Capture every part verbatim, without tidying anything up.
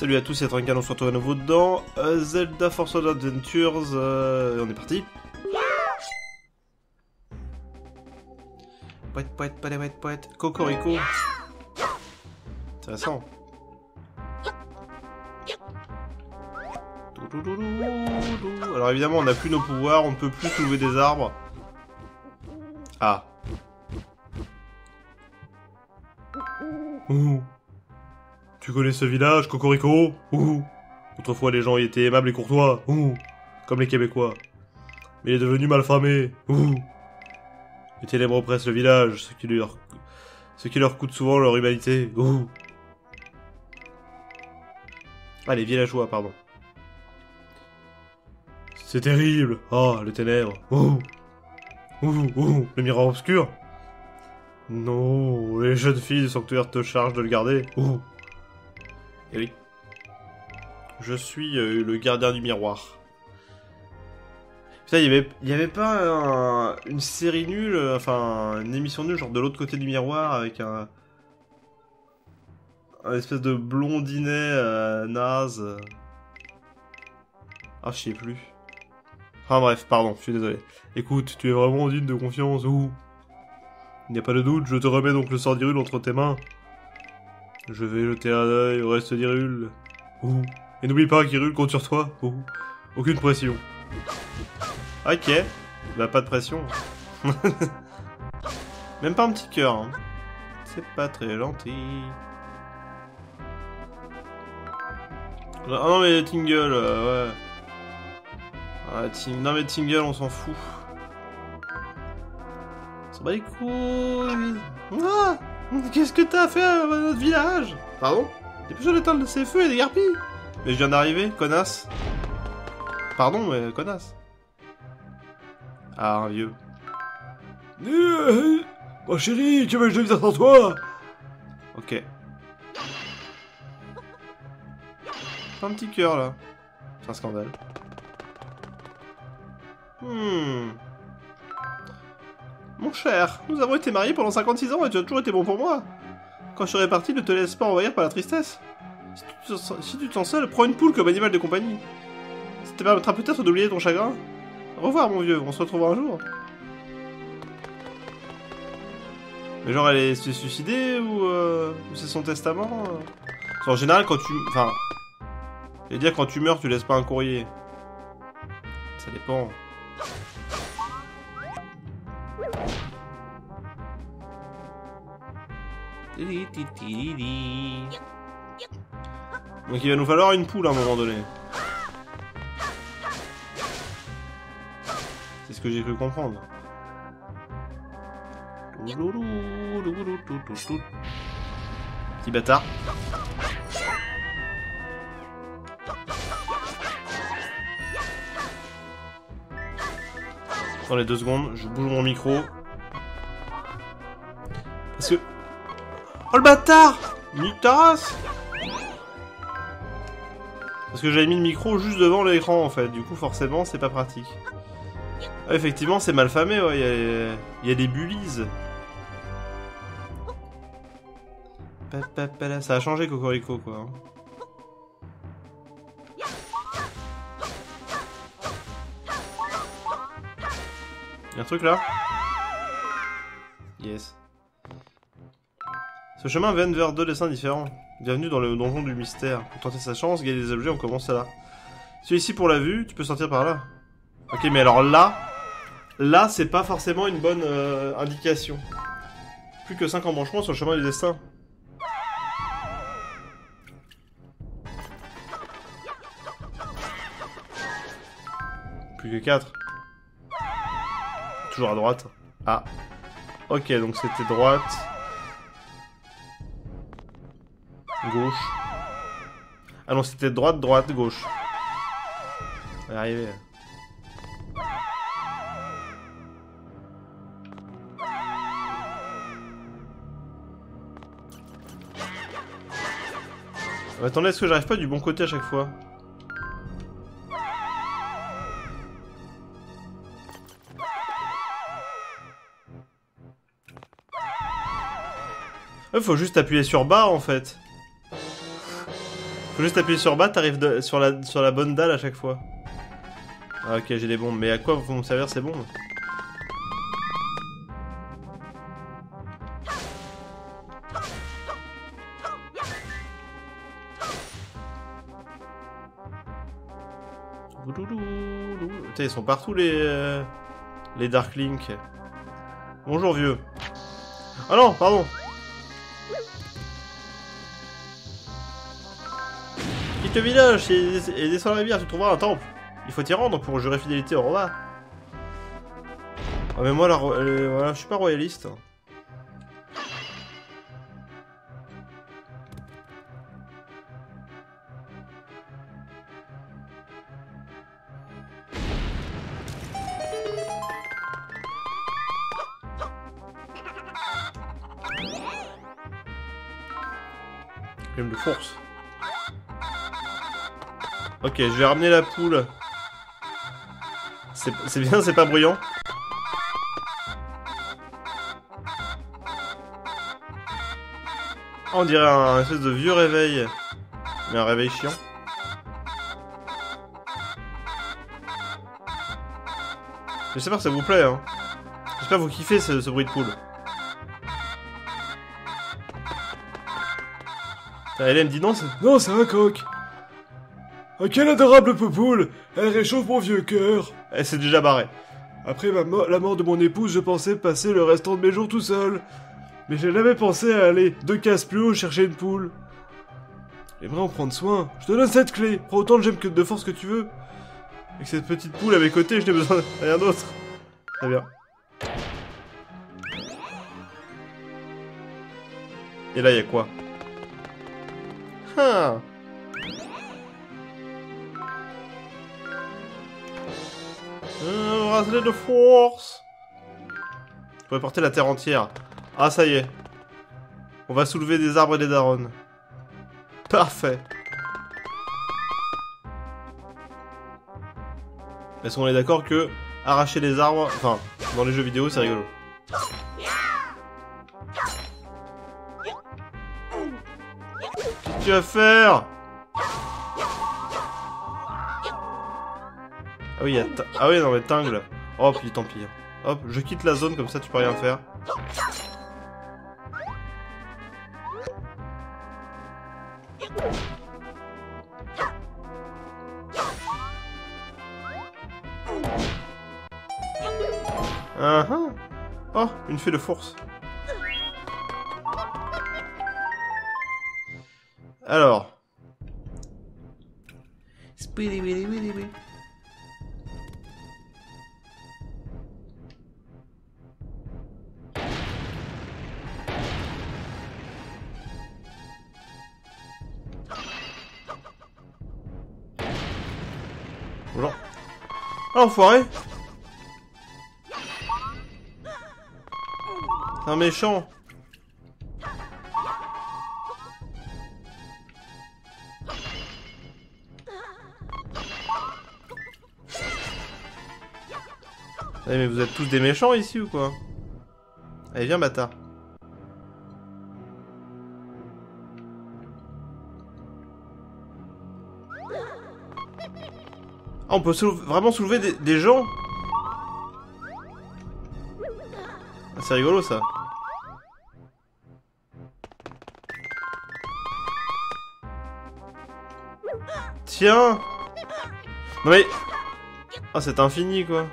Salut à tous, c'est Trincal, on se retrouve à nouveau dans euh, Zelda Force Adventures, euh, on est parti. Poète, poète, poète, poète, poète, Cocorico. Intéressant. Alors évidemment, on n'a plus nos pouvoirs, on ne peut plus soulever des arbres. Ah. Ouh. Tu connais ce village, Cocorico? Ouh. Autrefois, les gens y étaient aimables et courtois. Ouh. Comme les Québécois. Mais il est devenu malfamé. Ouh. Les ténèbres oppressent le village, ce qui leur, ce qui leur coûte souvent leur humanité. Ouh. Ah, les villageois, pardon. C'est terrible. Ah, les ténèbres. Ouh. Ouh, ouh, le miroir obscur. Non, les jeunes filles du sanctuaire te chargent de le garder. Ouh. Eh oui. Je suis euh, le gardien du miroir. Putain, il y avait, y avait pas un, une série nulle, euh, enfin, une émission nulle, genre de l'autre côté du miroir, avec un... un espèce de blondinet euh, naze. euh. Ah, je sais plus. Enfin bref, pardon, je suis désolé. Écoute, tu es vraiment digne de confiance, ouh. Il n'y a pas de doute, je te remets donc le sort d'Hyrule entre tes mains. Je vais jeter un œil au reste d'Hyrule. Ouh. Et n'oublie pas qu'Hyrule compte sur toi. Ouh. Aucune pression. Ok. Bah pas de pression. Même pas un petit cœur. Hein. C'est pas très gentil. Ah non mais Tingle, euh, ouais. Ah, ting... Non mais Tingle, on s'en fout. On s'en bat les couilles. Ah, qu'est-ce que t'as fait à notre village? Pardon? T'es plus sûr d'éteindre ces feux et des garpilles? Mais je viens d'arriver, connasse. Pardon, mais connasse. Ah, un vieux. Euh, oh chérie, tu veux que je vienne sans toi? Ok. Pas un petit cœur là. C'est un scandale. Hmm. Mon cher, nous avons été mariés pendant cinquante-six ans et tu as toujours été bon pour moi. Quand je serai parti, ne te laisse pas envahir par la tristesse. Si tu, te sens, si tu te sens seul, prends une poule comme animal de compagnie. Ça te permettra peut-être d'oublier ton chagrin. Au revoir mon vieux, on se retrouvera un jour. Mais genre elle s'est suicidée ou, euh, ou c'est son testament euh... Parce qu'en général quand tu... Enfin... Je veux dire quand tu meurs tu laisses pas un courrier. Ça dépend. Donc il va nous falloir une poule à un moment donné. C'est ce que j'ai cru comprendre. Petit bâtard. Dans les deux secondes, je bouge mon micro. Parce que... Oh le bâtard! Nique ta race! Parce que j'avais mis le micro juste devant l'écran en fait, du coup forcément c'est pas pratique. Ah, effectivement c'est mal famé, ouais, il y a, y a des bullies. Ça a changé Cocorico quoi. Y'a un truc là? Yes. Ce chemin mène vers deux destins différents. Bienvenue dans le donjon du mystère. Pour tenter sa chance, gagner des objets, on commence là. Celui-ci pour la vue, tu peux sortir par là. Ok, mais alors là... Là, c'est pas forcément une bonne euh, indication. Plus que cinq embranchements sur le chemin du destin. Plus que quatre. Toujours à droite. Ah. Ok, donc c'était droite. Gauche. Ah non, c'était droite, droite, gauche. On va y arriver. Oh, attendez, est-ce que j'arrive pas du bon côté à chaque fois? Il faut juste appuyer sur bas en fait. Faut juste appuyer sur bas, t'arrives sur la, sur la bonne dalle à chaque fois. Ah, ok, j'ai des bombes. Mais à quoi vont me servir ces bombes? Putain, ils sont partout les... Euh, les Dark Link. Bonjour vieux. Ah non, pardon. Quitte le village et, et descends la rivière, tu trouveras un temple. Il faut t'y rendre pour jurer fidélité au roi. Ah mais moi, la, euh, voilà, je suis pas royaliste. Crime de force. Ok, je vais ramener la poule. C'est bien, c'est pas bruyant. Oh, on dirait un, un espèce de vieux réveil. Mais un réveil chiant. J'espère que ça vous plaît, hein. J'espère que vous kiffez ce, ce bruit de poule. Elle me dit non, c'est... Non, c'est un coq. Oh, quelle adorable poule. Elle réchauffe mon vieux cœur. Elle s'est déjà barrée. Après ma mo la mort de mon épouse, je pensais passer le restant de mes jours tout seul. Mais j'ai jamais pensé à aller deux cases plus haut chercher une poule. J'aimerais en prendre soin. Je te donne cette clé. Prends autant de gemmes que de force que tu veux. Avec cette petite poule à mes côtés, je n'ai besoin de rien d'autre. Très bien. Et là, il y a quoi? Ah. Un bracelet de force. Je pourrais porter la terre entière. Ah, ça y est. On va soulever des arbres et des darons. Parfait. Est-ce qu'on est d'accord que arracher les arbres, enfin, dans les jeux vidéo, c'est rigolo. Qu'est-ce que tu vas faire? Ah oui, il y a ah oui, non mais tingle. Oh, puis tant pis. Hop, je quitte la zone, comme ça tu peux rien faire. Ah ah. Oh, une fée de force. Alors. Bonjour. Ah, enfoiré. C'est un méchant. Eh mais vous êtes tous des méchants ici ou quoi? Allez viens bâtard. Ah, on peut soulever, vraiment soulever des, des gens? Ah, c'est rigolo ça. Tiens. Non mais... Ah, c'est infini quoi.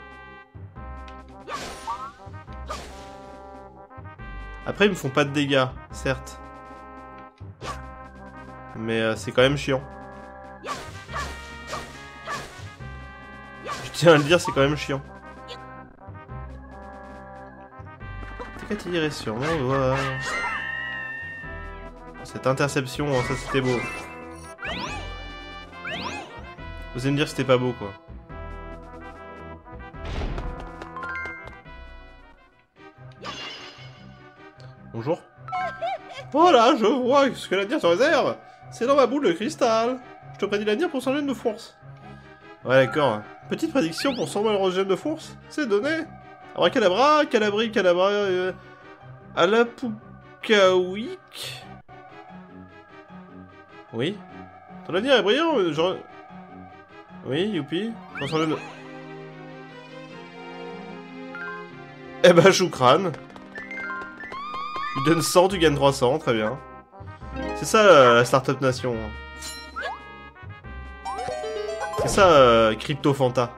Après ils me font pas de dégâts, certes. Mais euh, c'est quand même chiant. Je tiens à le dire, c'est quand même chiant. T'es qu'à tirer sur moi, voilà. Cette interception, ça c'était beau. Vous allez me dire que c'était pas beau quoi. Bonjour. Voilà, je vois ce que l'avenir te réserve. C'est dans ma boule de cristal. Je te prédis l'avenir pour cent gemmes de force. Ouais, d'accord. Petite prédiction pour cent malheureuses gemmes de force. C'est donné. Abracadabra, calabri, calabra... Euh, Alapoukaouik. Oui. Ton avenir est brillant, genre... Oui, youpi. Transforme-le... Eh ben, choukran. Tu donnes cent, tu gagnes trois cents, très bien. C'est ça, euh, la Startup Nation. C'est ça, euh, Crypto Fanta.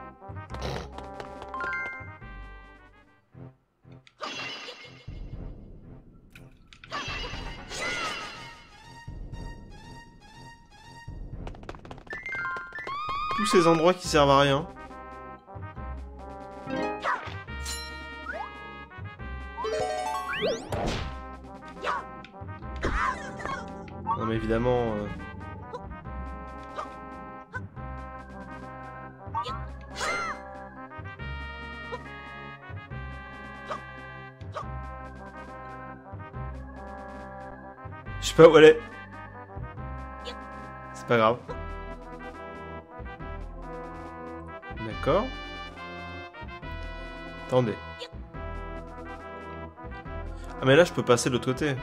Tous ces endroits qui servent à rien. Non mais évidemment... Euh... Je sais pas où elle est. C'est pas grave. D'accord. Attendez. Ah mais là je peux passer de l'autre côté.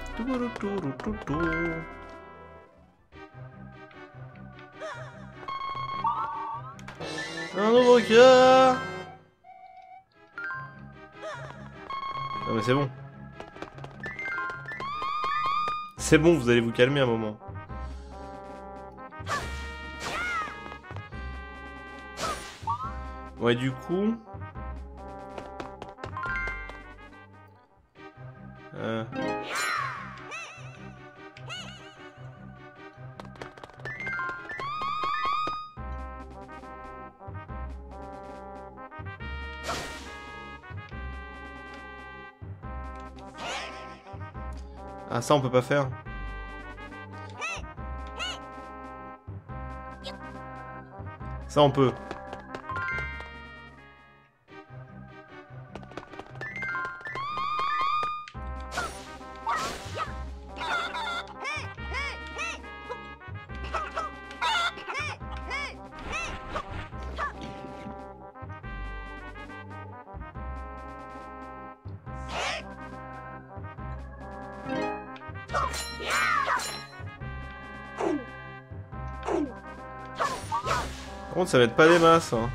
Un nouveau cœur. Non mais c'est bon. C'est bon, vous allez vous calmer un moment. Ouais, du coup... Euh... Ah, ça on peut pas faire. Ça on peut. Par contre, ça va être pas des masses, hein.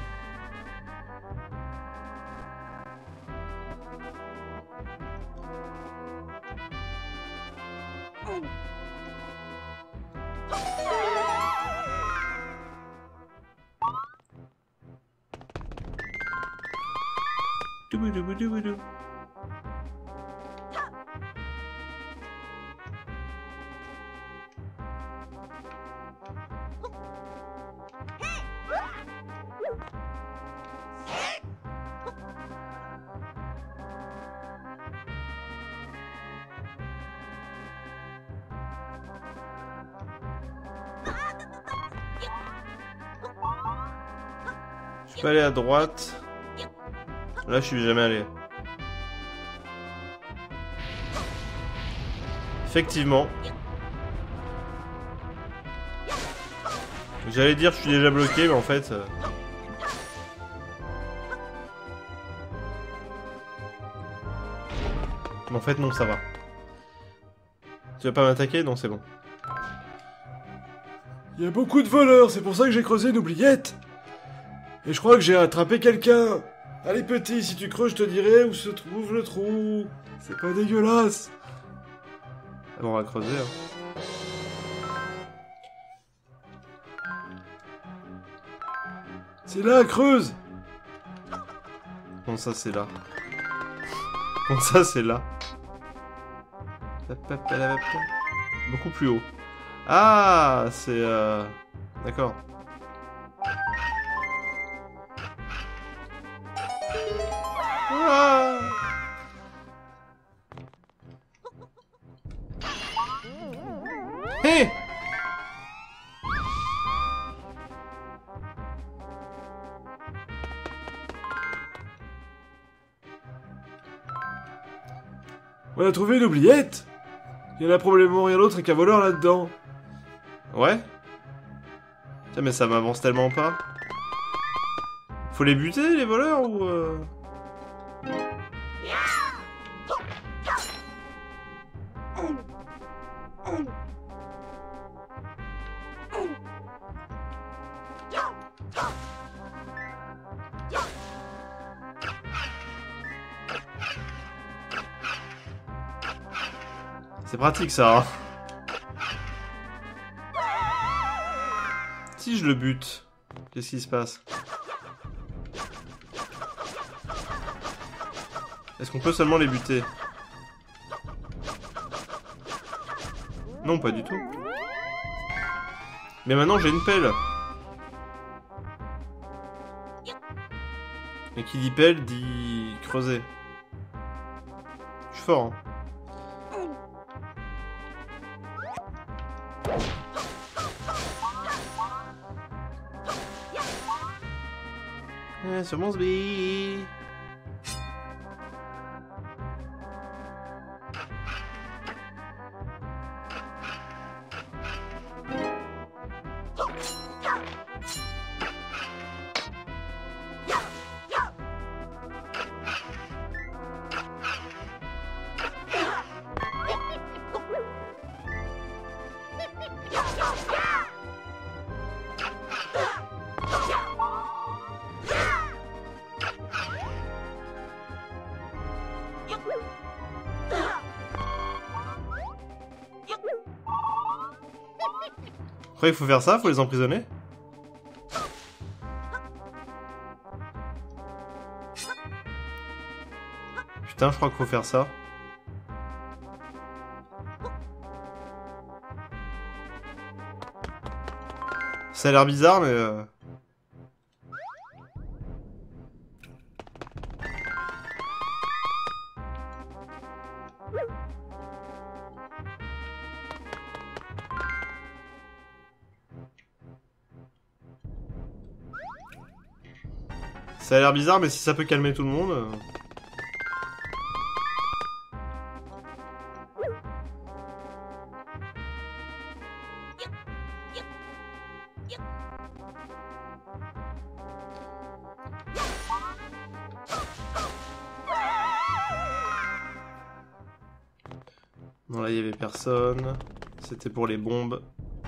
Doubou-doubou-doubou-dou. Je peux aller à droite. Là, je suis jamais allé. Effectivement. J'allais dire je suis déjà bloqué, mais en fait... Euh... Mais en fait, non, ça va. Tu vas pas m'attaquer? Non, c'est bon. Il y a beaucoup de voleurs, c'est pour ça que j'ai creusé une oubliette. Et je crois que j'ai attrapé quelqu'un. Allez petit, si tu creuses, je te dirai où se trouve le trou. C'est pas dégueulasse. On va creuser. Hein. C'est là, creuse. Bon, ça c'est là. Bon, ça c'est là. Beaucoup plus haut. Ah, c'est... Euh... D'accord. Ah. Hey. On a trouvé une oubliette. Il y en a probablement rien d'autre qu'un voleur là-dedans. Ouais. Tiens, mais ça m'avance tellement pas. Faut les buter, les voleurs, ou... Euh... C'est pratique ça. Hein. Si je le bute, qu'est-ce qui se passe? Est-ce qu'on peut seulement les buter? Non, pas du tout. Mais maintenant j'ai une pelle. Et qui dit pelle dit creuser. Je suis fort, hein. Eh, sur mon sbi. Après, il faut faire ça, faut les emprisonner. Putain, je crois qu'il faut faire ça. Ça a l'air bizarre, mais... Euh... Ça a l'air bizarre, mais si ça peut calmer tout le monde... Euh... Non, là, il y avait personne. C'était pour les bombes.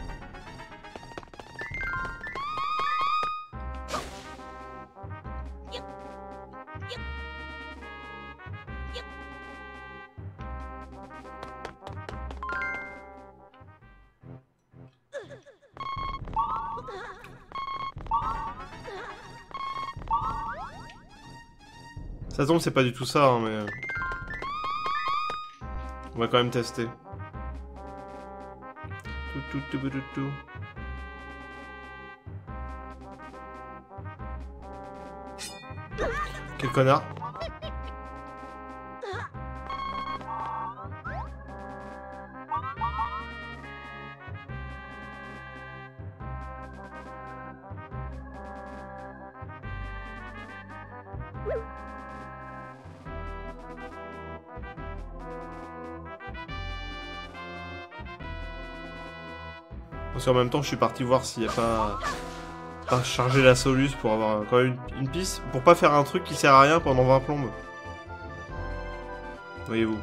Ça tombe, c'est pas du tout ça, hein, mais... On va quand même tester. Tout, tout, tout, tout, tout. Quel connard. Parce qu'en même temps, je suis parti voir s'il n'y a pas... pas charger la soluce pour avoir quand même une, une piste. Pour pas faire un truc qui sert à rien pendant vingt plombes. Voyez-vous.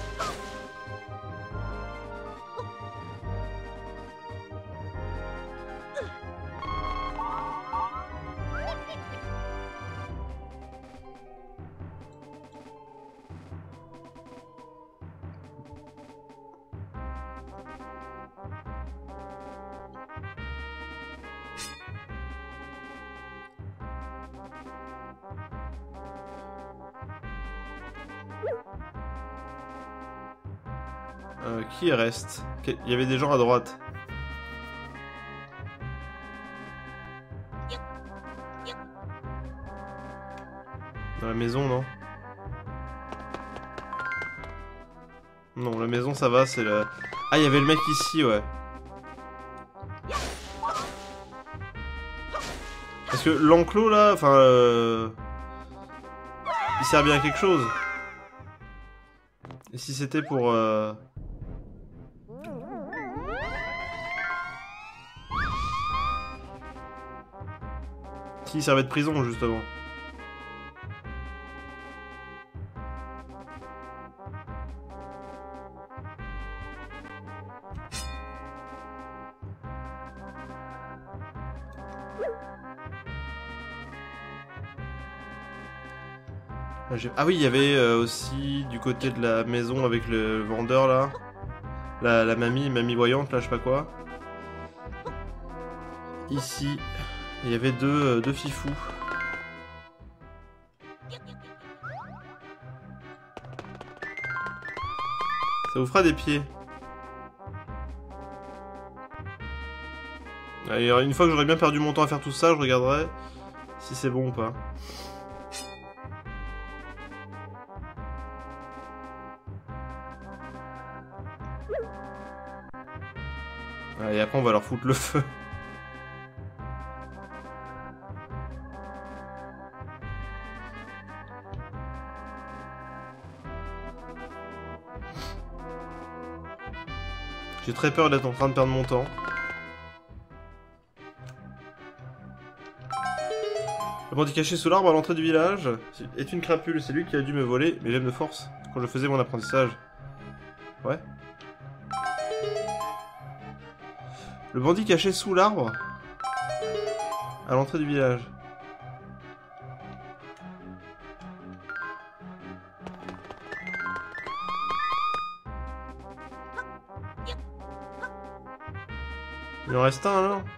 Euh, qui reste? Il y avait des gens à droite. Dans la maison, non? Non, la maison, ça va, c'est le... Ah, il y avait le mec ici, ouais. Parce que l'enclos, là, enfin... Euh... Il sert bien à quelque chose. Et si c'était pour... Euh... Si, il servait de prison, justement. Ah oui, il y avait euh, aussi du côté de la maison avec le vendeur là. la, la mamie, mamie voyante, là, je sais pas quoi. Ici, il y avait deux, deux fifous. Ça vous fera des pieds. Allez, une fois que j'aurai bien perdu mon temps à faire tout ça, je regarderai si c'est bon ou pas. Et après on va leur foutre le feu. J'ai très peur d'être en train de perdre mon temps. Le bandit caché sous l'arbre à l'entrée du village est une crapule, c'est lui qui a dû me voler mes gemmes de force quand je faisais mon apprentissage. Ouais. Le bandit caché sous l'arbre à l'entrée du village. Il en reste un alors?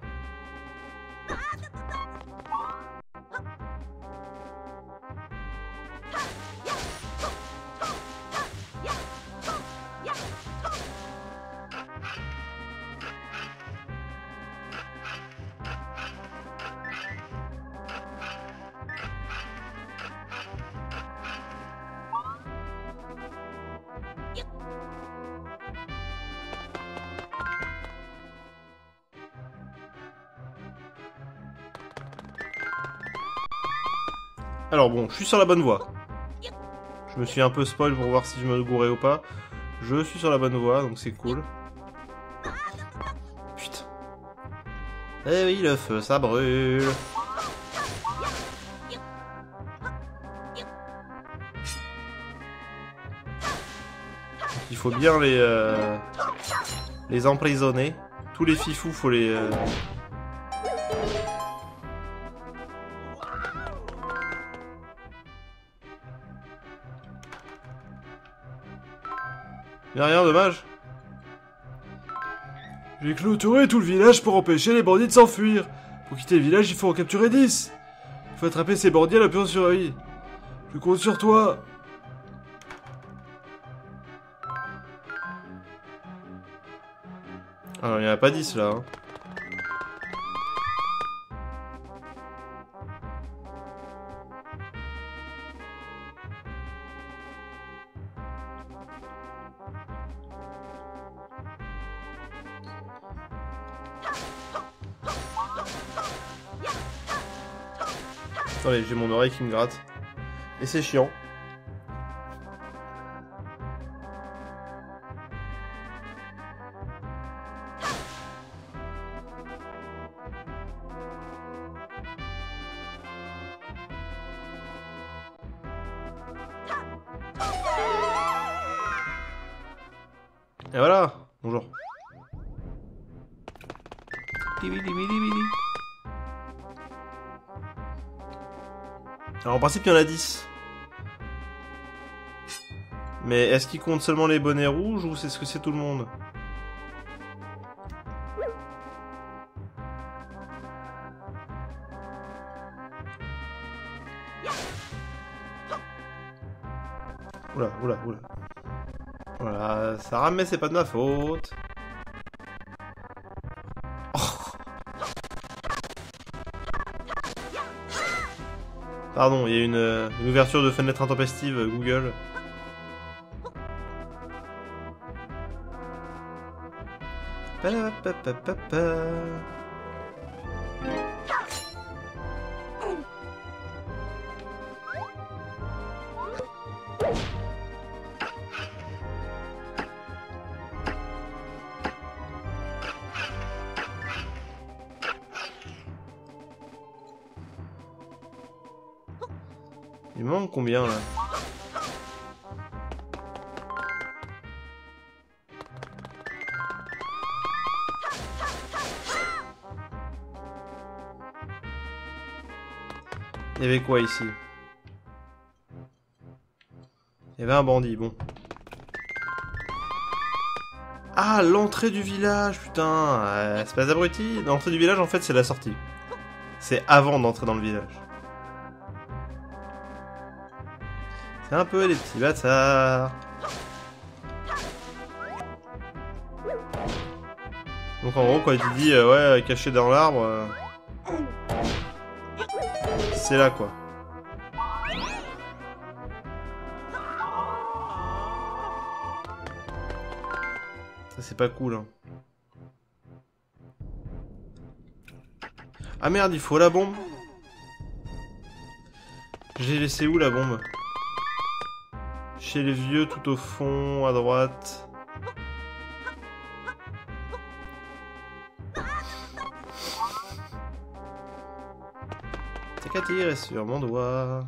Alors bon, je suis sur la bonne voie. Je me suis un peu spoil pour voir si je me gourais ou pas. Je suis sur la bonne voie, donc c'est cool. Putain. Eh oui, le feu, ça brûle. Il faut bien les euh, les emprisonner. Tous les fifous, faut les... Euh... Y'a rien, dommage. J'ai clôturé tout le village pour empêcher les bandits de s'enfuir. Pour quitter le village, il faut en capturer dix. Il faut attraper ces bandits à la pure survie. Je compte sur toi. Ah non, il n'y en a pas dix là. Hein. Attendez, j'ai mon oreille qui me gratte. Et c'est chiant. Et voilà. Bonjour. Alors en principe il y en a dix. Mais est-ce qu'il compte seulement les bonnets rouges ou c'est ce que c'est tout le monde? Oula, oula, oula. Voilà, ça rame mais c'est pas de ma faute. Pardon, il y a une, une ouverture de fenêtre intempestive Google. Il me manque combien là? Il y avait quoi ici? Il y avait un bandit, bon. Ah, l'entrée du village, putain. Euh, espèce d'abruti. L'entrée du village, en fait, c'est la sortie. C'est avant d'entrer dans le village. C'est un peu les petits bâtards. Donc en gros, quand il te dit euh, ouais, caché dans l'arbre, euh, c'est là quoi. Ça c'est pas cool. Hein. Ah merde, il faut la bombe. J'ai laissé où la bombe? Chez les vieux, tout au fond, à droite. T'as qu'à tirer sur mon doigt.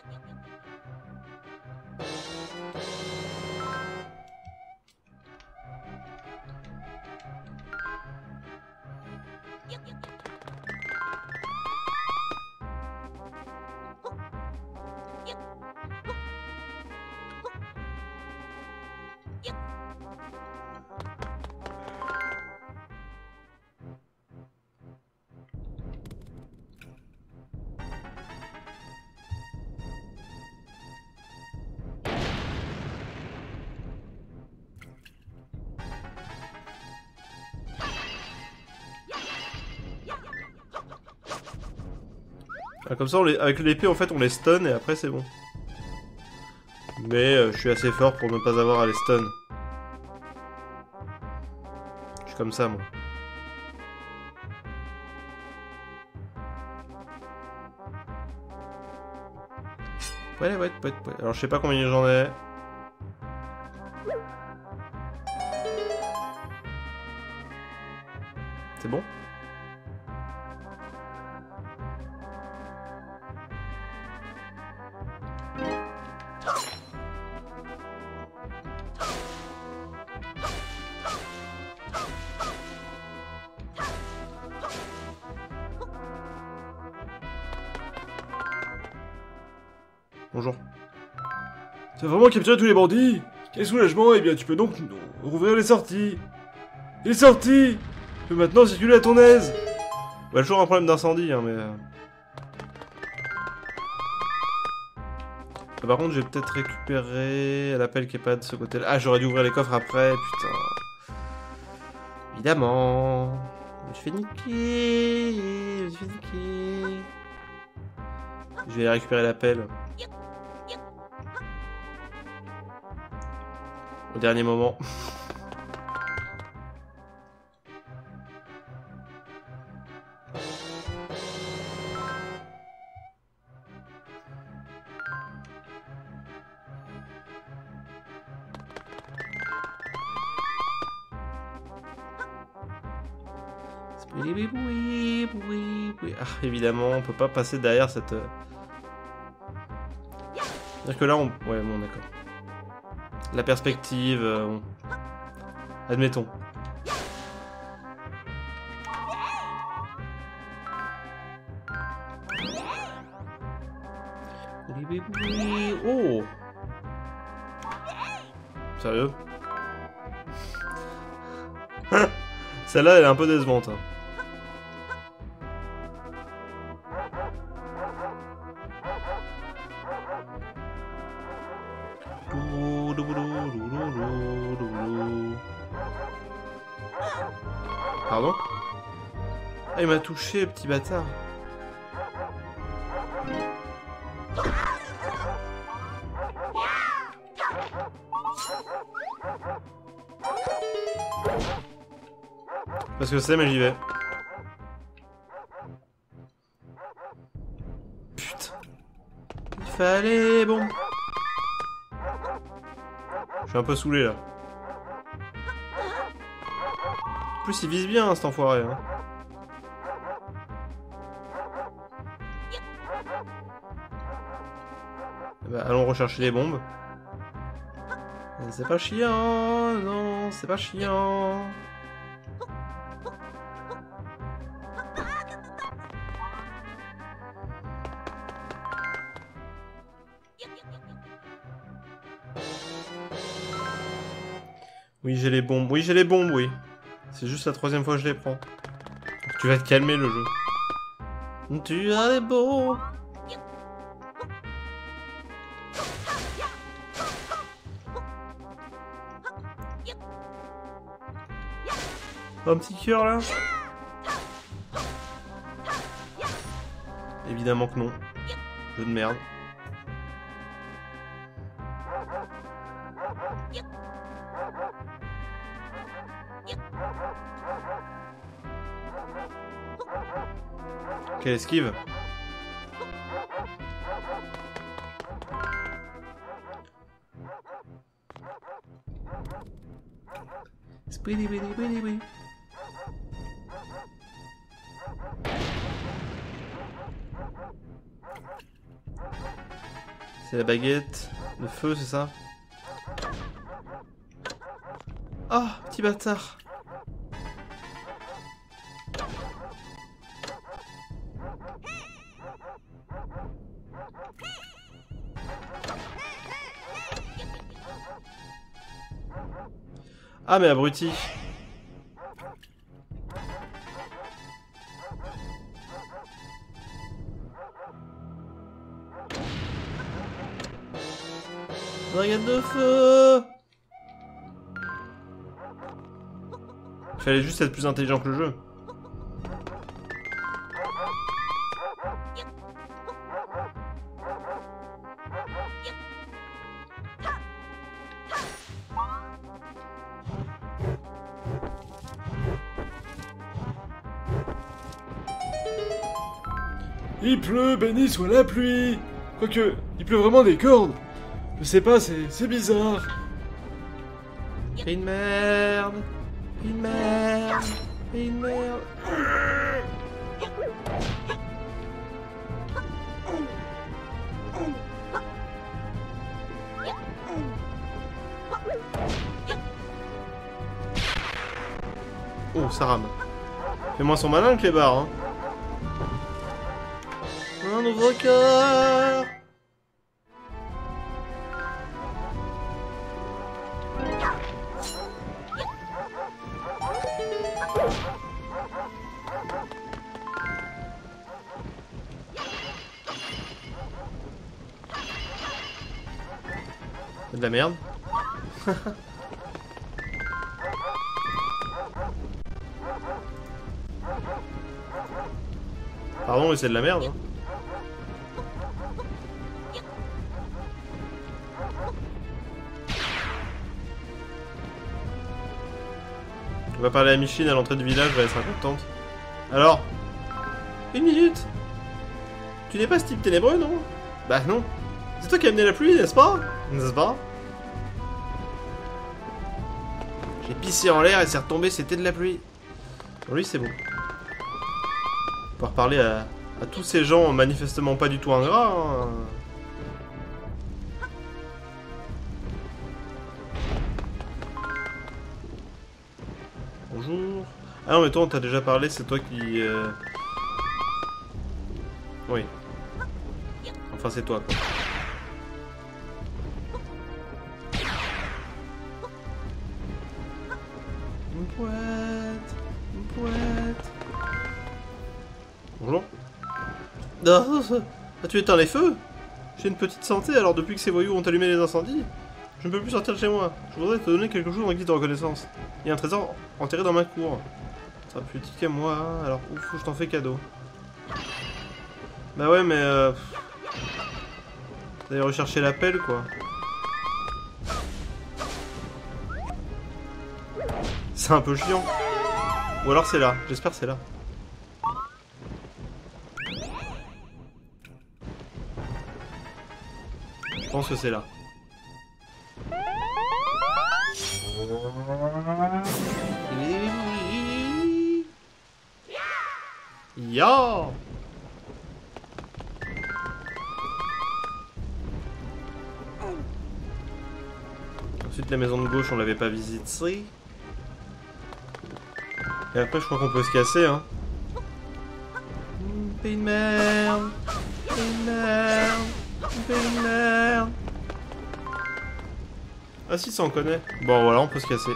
Ah, comme ça, on les... avec l'épée, en fait, on les stun et après, c'est bon. Mais euh, je suis assez fort pour ne pas avoir à les stun. Je suis comme ça, moi. Ouais, ouais, ouais, ouais. Alors, je sais pas combien j'en ai. C'est bon? Bonjour. Tu as vraiment capturé tous les bandits? Quel soulagement, eh bien tu peux donc rouvrir les sorties. Les sorties! Tu peux maintenant circuler à ton aise. Ouais, toujours un problème d'incendie, hein, mais... Ah, par contre, j'ai peut-être récupéré l'appel qui est pas de ce côté-là. Ah, j'aurais dû ouvrir les coffres après, putain. Évidemment. Je me suis fait niquer. Je me suis fait niquer. Je vais récupérer l'appel. Au dernier moment. Oui, oui, oui, oui. Ah, évidemment, on peut pas passer derrière cette... C'est-à-dire que là, on... Ouais, bon, d'accord. La perspective... Euh, on... Admettons. Oui, oui, oui. Oh! Sérieux? Celle-là, elle est un peu décevante. Hein. Pardon? Ah, il m'a touché, petit bâtard. Parce que c'est, mais j'y vais. Putain. Il fallait... Bon. Je suis un peu saoulé, là. En plus, il vise bien, hein, cet enfoiré. Hein. Bah, allons rechercher les bombes. C'est pas chiant, non, c'est pas chiant. Oui, j'ai les bombes. Oui, j'ai les bombes, oui. C'est juste la troisième fois que je les prends. Tu vas te calmer, le jeu. Tu as les bombes. Un petit cœur, là? Évidemment que non. Jeu de merde. Quelle esquive. C'est la baguette. Le feu, c'est ça? Ah, oh, petit bâtard. Ah mais abruti. Regarde de feu. Il fallait juste être plus intelligent que le jeu. Il pleut, béni soit la pluie. Quoique, il pleut vraiment des cordes. Je sais pas, c'est bizarre. Une merde. Une merde. Une merde. Oh, ça rame. Fais-moi son malin, le clébard, hein. Un nouveau cœur. C'est de la merde. Pardon, mais c'est de la merde, hein. On va parler à Micheline à l'entrée du village, elle sera contente. Alors? Une minute? Tu n'es pas ce type ténébreux, non? Bah non. C'est toi qui as amené la pluie, n'est-ce pas? N'est-ce pas? J'ai pissé en l'air et c'est retombé, c'était de la pluie. Pour lui, c'est bon. On va pouvoir parler à, à tous ces gens manifestement pas du tout ingrats, hein. Bonjour. Ah non mais toi on t'a déjà parlé, c'est toi qui... Euh... Oui. Enfin c'est toi quoi. Une poète. Une poète. Bonjour. Ah, tu éteins les feux? J'ai une petite santé alors depuis que ces voyous ont allumé les incendies. Je ne peux plus sortir de chez moi. Je voudrais te donner quelque chose en guise de reconnaissance. Il y a un trésor enterré dans ma cour. Ça sera plus petit qu'à moi, hein. Alors ouf, je t'en fais cadeau. Bah ouais, mais euh... t'allais rechercher l'appel, quoi. C'est un peu chiant. Ou alors c'est là. J'espère que c'est là. Je pense que c'est là. Ya. Ensuite la maison de gauche on l'avait pas visitée. Et après je crois qu'on peut se casser hein. Fais une merde. Fais une merde. Fais une merde. Ah si, ça on connaît. Bon voilà, on peut se casser.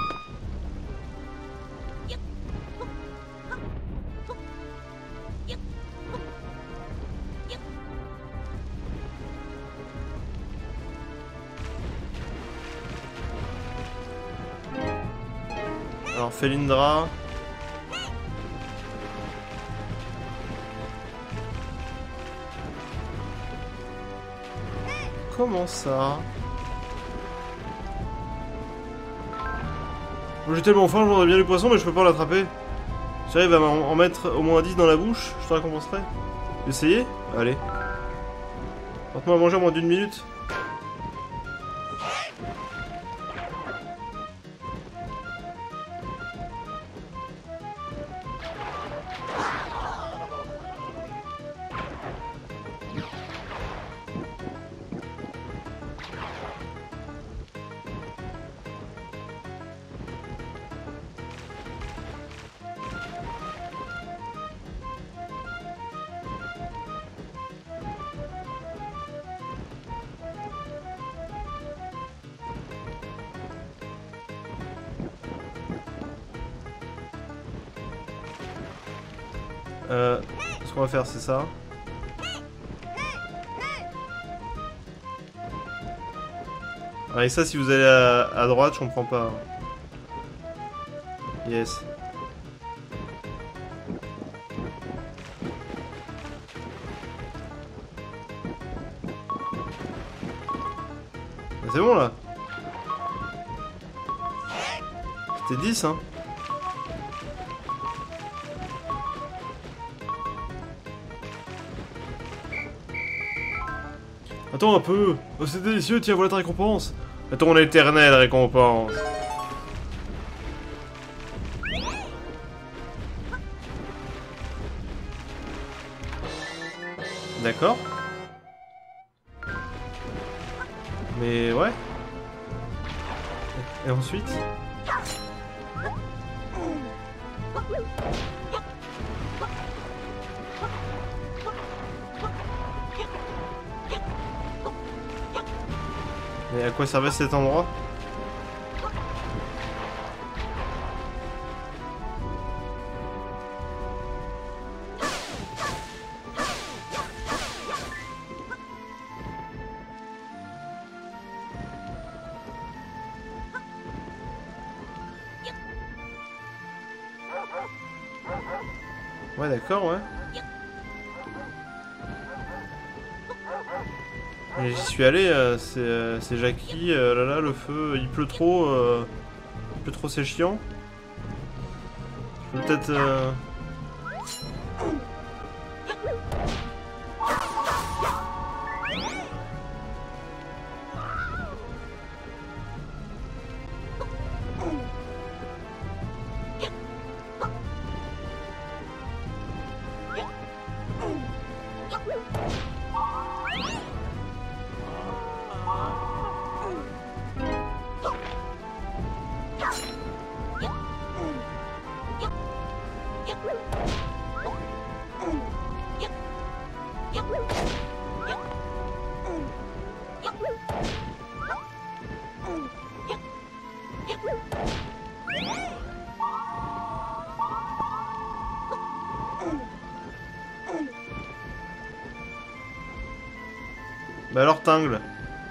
Alors Felindra. Comment ça? J'ai tellement faim, j'aurais bien du poisson, mais je peux pas l'attraper. Si j'arrive à en en mettre au moins dix dans la bouche, je te récompenserai. Essayez? Allez. Porte-moi à manger en moins d'une minute. Euh, ce qu'on va faire, c'est ça. Ah, et ça, si vous allez à, à droite, je comprends pas. Yes. C'est bon là. C'était dix, hein. Attends un peu. Oh, c'est délicieux, tiens, voilà ta récompense. À ton éternelle récompense. D'accord. Mais ouais. Et ensuite? Et à quoi servait cet endroit? Ouais, d'accord, ouais. Et j'y suis allé, euh, c'est euh, c'est Jackie, euh, là là, le feu, il pleut trop, euh, il pleut trop, c'est chiant. Peut-être... Euh... Bah alors Tingle.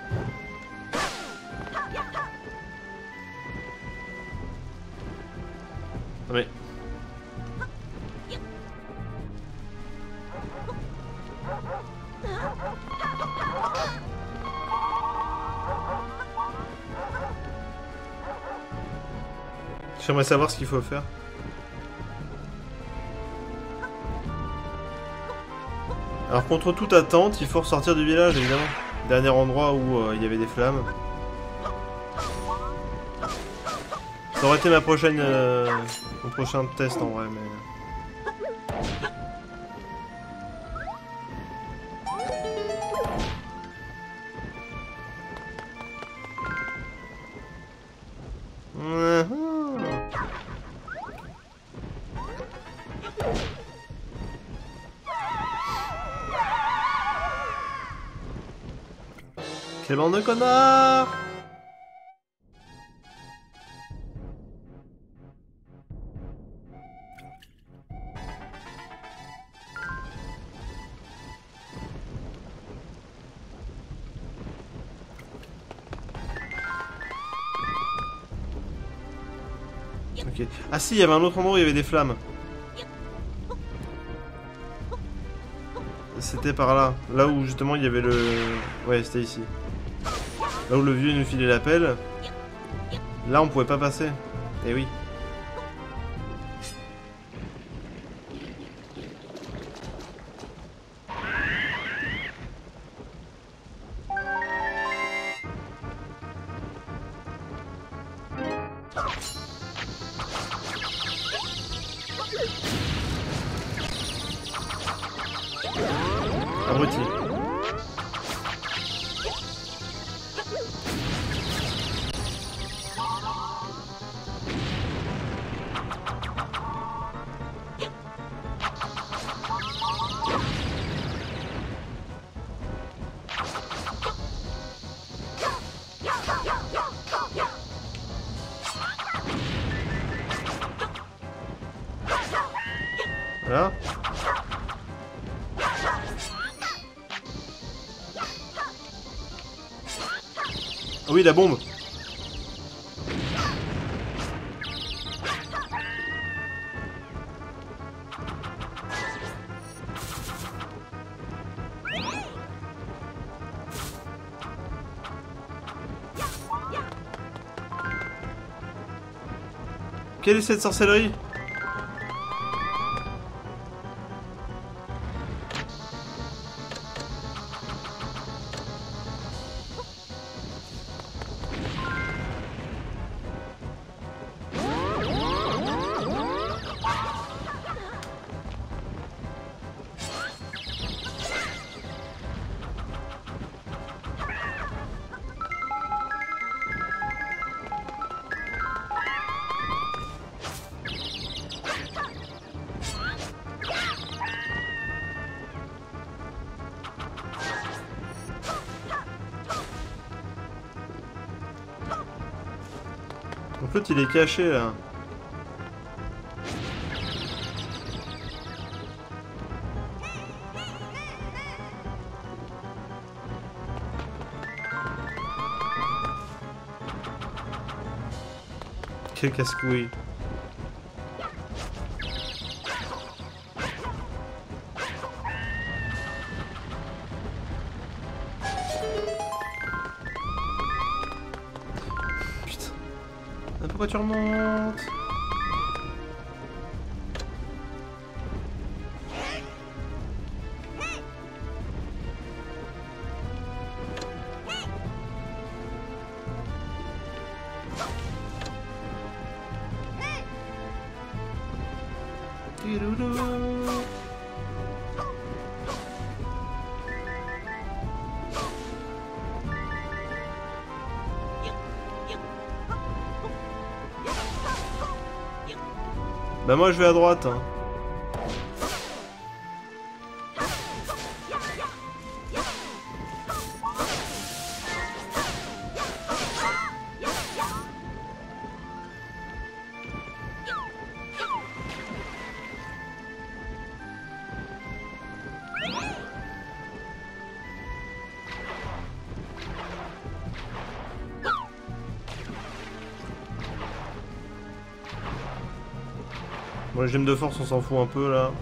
Ah mais... J'aimerais savoir ce qu'il faut faire. Alors contre toute attente, il faut ressortir du village évidemment. Dernier endroit où euh, il y avait des flammes. Ça aurait été ma prochaine, euh, mon prochain test en vrai, mais... Quelle bande de connards! Ok. Ah si, il y avait un autre endroit où il y avait des flammes. C'était par là. Là où justement il y avait le... Ouais, c'était ici. Là où le vieux nous filait la pelle. Là, on pouvait pas passer. Eh oui. Abruti. Voilà. Ah oui, la bombe. Quelle est cette sorcellerie? En fait, il est caché là. Quel casse-couille. Putain. Ah, pourquoi tu remontes? Bah moi je vais à droite. Hein. Bon, les gemmes de force, on s'en fout un peu là.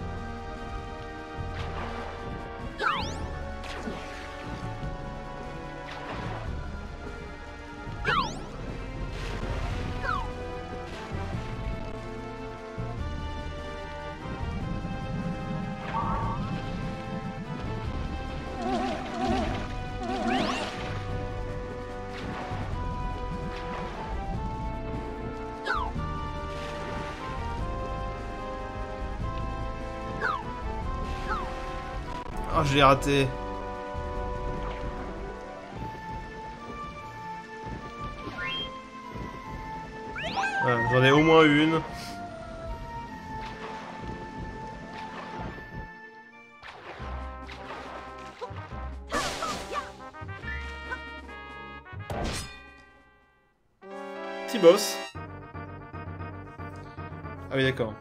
Oh, je l'ai raté. Voilà, j'en ai au moins une. Petit boss. Ah oui, d'accord.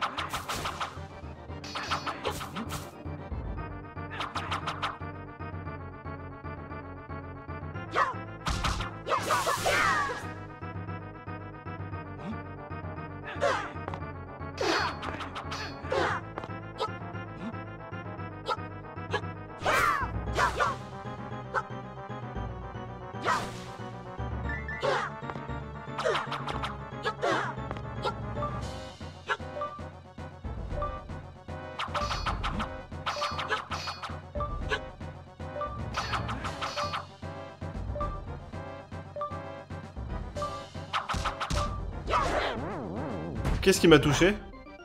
Qu'est-ce qui m'a touché?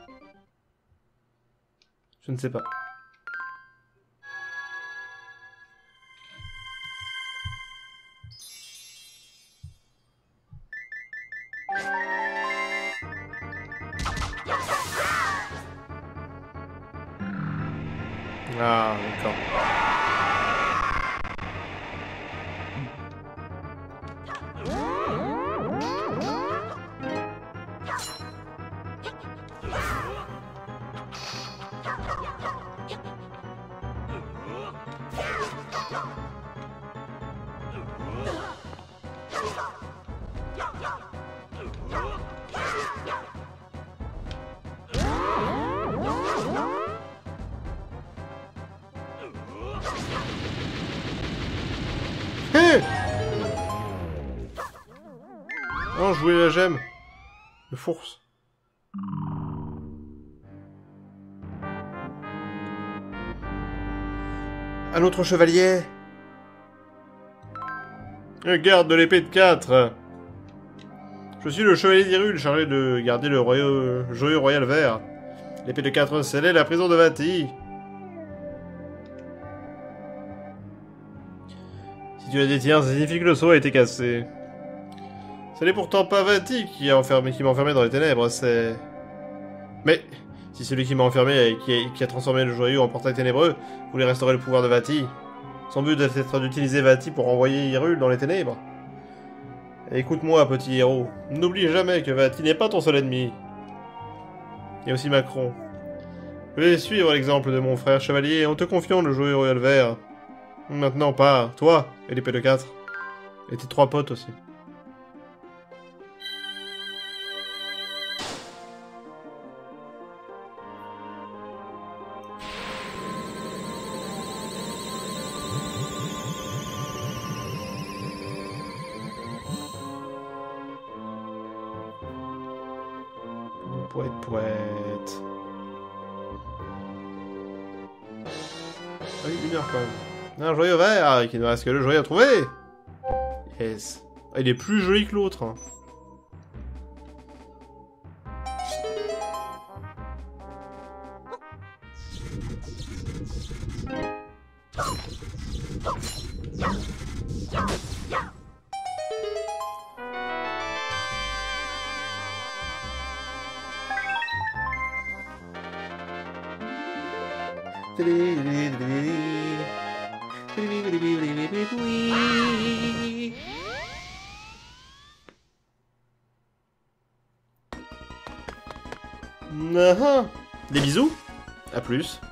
Je ne sais pas. Ah, d'accord. Hé! Non, je voulais la gemme. Le fourse. Un autre chevalier. Le garde de l'épée de quatre. Je suis le chevalier d'Hyrule, chargé de garder le royaume, joyau royal vert. L'épée de quatre scellait la prison de Vati. Si tu la détiens, ça signifie que le sceau a été cassé. Ce n'est pourtant pas Vati qui a enfermé, qui m'a enfermé dans les ténèbres, c'est... Mais, si celui qui m'a enfermé et qui a, qui a transformé le joyau en portail ténébreux voulait restaurer le pouvoir de Vati, son but doit être d'utiliser Vati pour renvoyer Hyrule dans les ténèbres. Écoute-moi, petit héros, n'oublie jamais que Vati n'est pas ton seul ennemi. Il y a aussi Macron. Je vais suivre l'exemple de mon frère chevalier en te confiant le joyau royal vert. Maintenant, pas toi et l'épée de quatre. Et tes trois potes aussi. Poète, poète. Ah oui, une heure quand même. Un joyau vert, qu'il ne reste que le joyau à trouver. Yes. Ah, il est plus joli que l'autre. Hein. Des bisous. À plus.